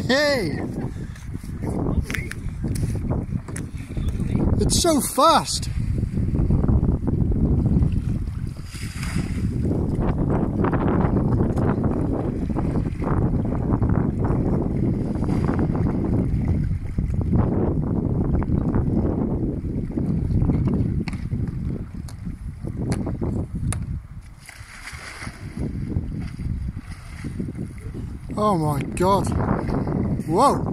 Hey! It's so fast! Oh my God! Whoa!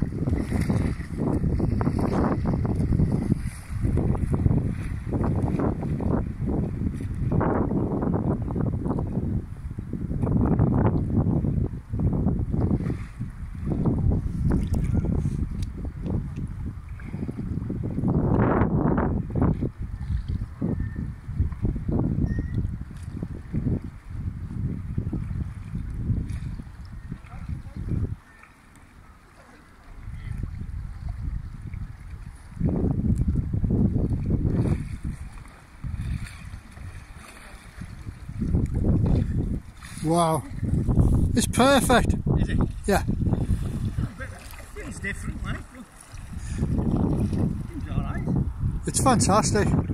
Wow, it's perfect. Is it? Yeah. It's different, like. It's alright. It's fantastic.